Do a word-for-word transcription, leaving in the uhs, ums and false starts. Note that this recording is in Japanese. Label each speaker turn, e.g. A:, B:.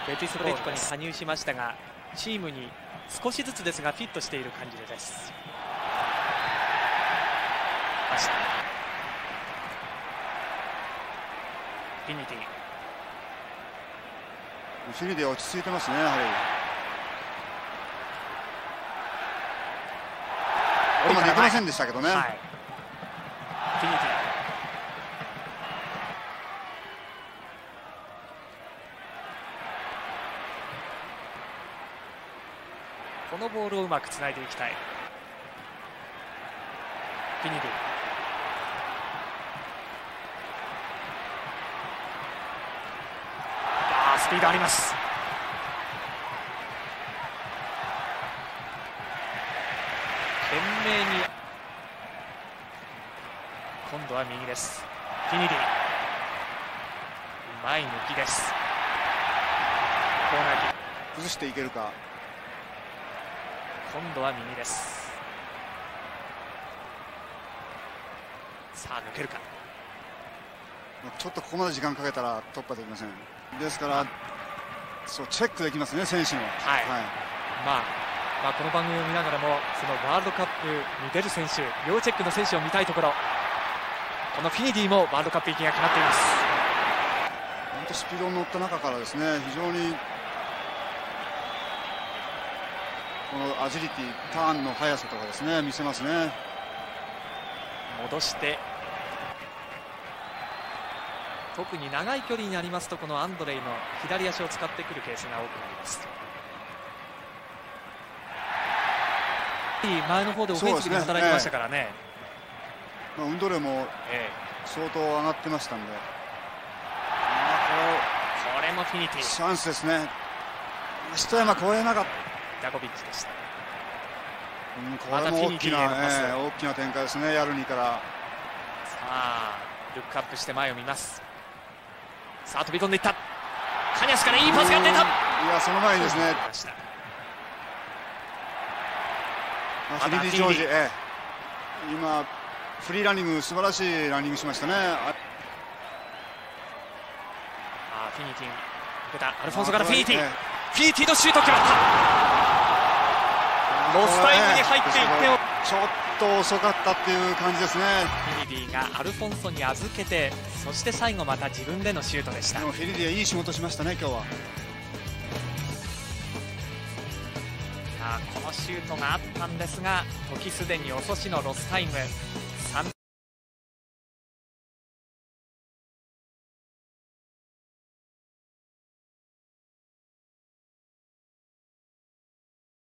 A: ベティス・アトレティコに加入しましたが、チームに少しずつですがフィットしている感じです。フィニティ
B: フィニティ落ち着いてますね。やはりこれまでいけませんでしたけどね、はい、
A: フィニティこのボールをうまくつないでいきたい。フィニティスピードあります。懸命に今度は右です。フィニティ前抜きです。コーナーキック
B: 崩していけるか。
A: 今度は右です。さあ抜けるか。
B: ちょっとここまで時間かけたら突破できません。ですからそうチェックできますね、選手の。はい、はい、
A: まあ、まあこの番組を見ながらもそのワールドカップに出る選手、要チェックの選手を見たいところ。このフィニディもワールドカップ行きが決まっています。
B: 本当スピードに乗った中からですね、非常にこのアジリティ、ターンの速さとかですね見せますね。
A: 戻して特に長い距離になりますと、このアンドレイの左足を使ってくるケースが多くなります。前の方でオフェンシブに働きましたからね。
B: まあ、運動量も相当上がってましたんで、え
A: え、これもフィニティ
B: チャンスですね。一山越えなかった。
A: ダコビッチでした。
B: うん、これも大きな、えー、大きな展開ですね、ヤルニから。
A: さあルックアップして前を見ます。さあ飛び込んでいった。カニャスからいいパスが出た。い
B: や、その前にですね、フィニディ・ジョージ、ええ、今フリーランニング素晴らしいランニングしましたね。あ
A: あフィニティ出た。アルフォンソからフィニティ、ええ、フィニティのシュート決まった。ロスタイムに入っていってを
B: ちょっと遅かったっていう感じですね。
A: フィニディがアルフォンソに預けて、そして最後また自分でのシュートでした。
B: でもフィニディはいい仕事しましたね今日は。
A: さあこのシュートがあったんですが、時すでに遅しのロスタイム。